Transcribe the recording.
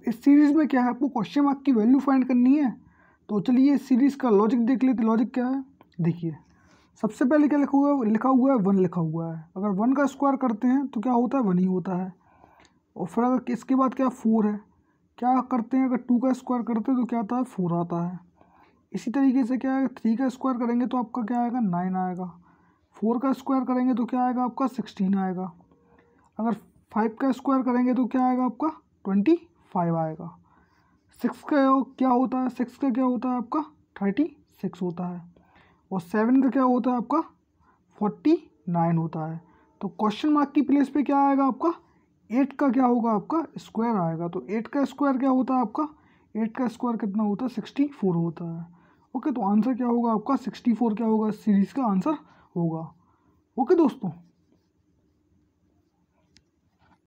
इस सीरीज़ में क्या है, आपको क्वेश्चन मार्क की वैल्यू फाइंड करनी है। तो चलिए इस सीरीज़ का लॉजिक देख लेते। लॉजिक क्या है, देखिए सबसे पहले क्या लिखा हुआ है, वन लिखा हुआ है। अगर वन का स्क्वायर करते हैं तो क्या होता है, वन ही होता है। और फिर अगर इसके बाद क्या, फोर है, क्या करते हैं, अगर टू का स्क्वायर करते हैं तो क्या आता है, फोर आता है। इसी तरीके से क्या है, थ्री का स्क्वायर करेंगे तो आपका क्या आएगा, नाइन आएगा। फोर का स्क्वायर करेंगे तो क्या आएगा आपका, 16 आएगा। अगर फाइव का स्क्वायर करेंगे तो क्या आएगा आपका, 25 आएगा। सिक्स का क्या होता है, सिक्स का क्या होता है आपका, 36 होता है। और सेवन का क्या होता है आपका, 49 होता है। तो क्वेश्चन मार्क की प्लेस पे क्या आएगा आपका, 8 का क्या होगा आपका, स्क्वायर आएगा। तो 8 का स्क्वायर क्या होता है आपका, 8 का स्क्वायर कितना होता है, 64 होता है। ओके, तो आंसर क्या होगा आपका, 64 क्या होगा, इस सीरीज़ का आंसर होगा। ओके दोस्तों।